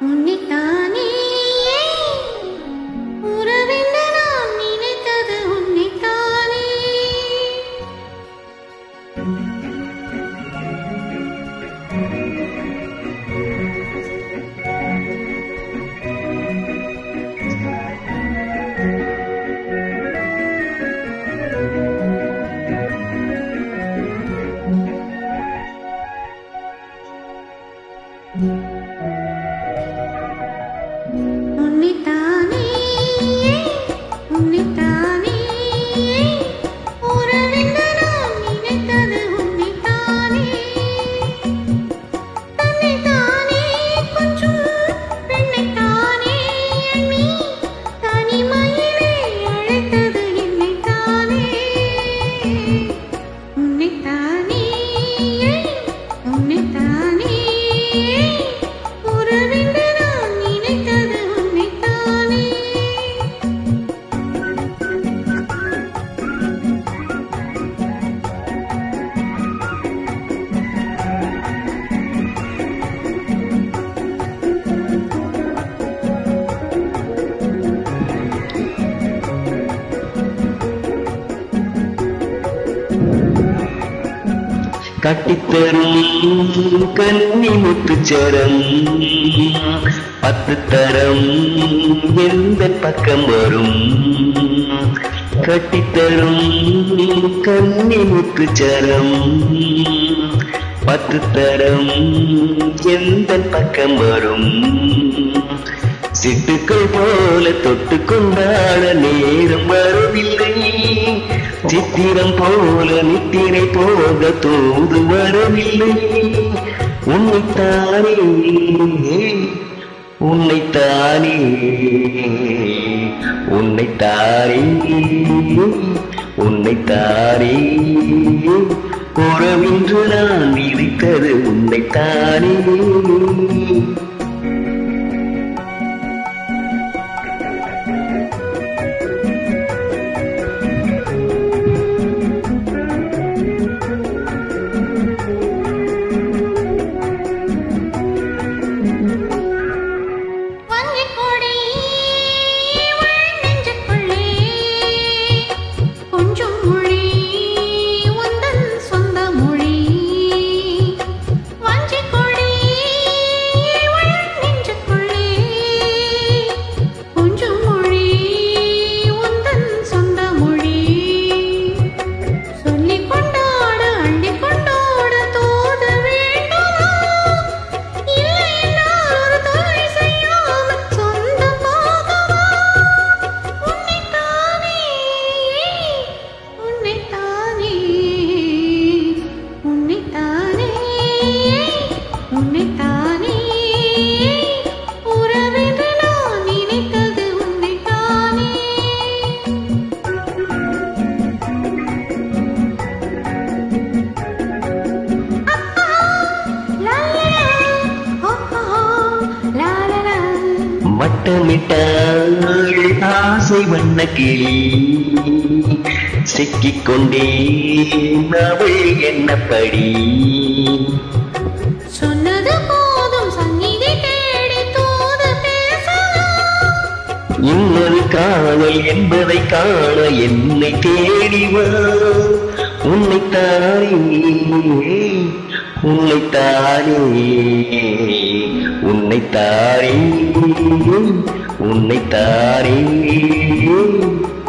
உன்னைத்தானே உறவென்று நான் நினைத்தது உன்னைத்தானே. உன்னைத்தானே உன்னைத்தானே உறவென்று நான் நினைத்தது உன்னைத்தானே. தன்னைத்தானே கொஞ்சம் பெண்ணைத்தானே எண்ணி தனிமையிலே அழைத்தது என்னைத்தானே. உன்னைத்தானே உன்னைத்தானே உறவென்று நான் நினைத்தது உன்னைத்தானே. கட்டித்தரும் கன்னி முத்துச்சரம் 10 தரம் எந்த பக்கம் வரும். கட்டித்தரும் கன்னி முத்துச்சரம் 10 தரம் எந்த பக்கம் வரும். சிட்டுக்கள் போல தொட்டு கொண்டாட நேரம் வரவில்லை. சித்திரம் போல நித்திரை போக தோது வரவில்லை. உன்னைத்தானே உன்னைத்தானே உன்னைத்தானே உன்னைத்தானே உறவென்று நான் நினைத்தது உன்னைத்தானே. உன்னைத்தானே உறவென்று நான் நினைத்தது உன்னைத்தானே. வட்டமிட்டாள் ஆசை வண்ண கிளி சிக்கிக்கொண்டே அவள் என்னப்படி. சொன்னது போதும் சந்நிதி தேடி தூது பேசலாம். இன்னொரு காதல் என்பதை காண என்னை தேடிவா. உன்னைத்தானே உன்னைத்தானே உன்னைத்தானே உன்னைத்தானே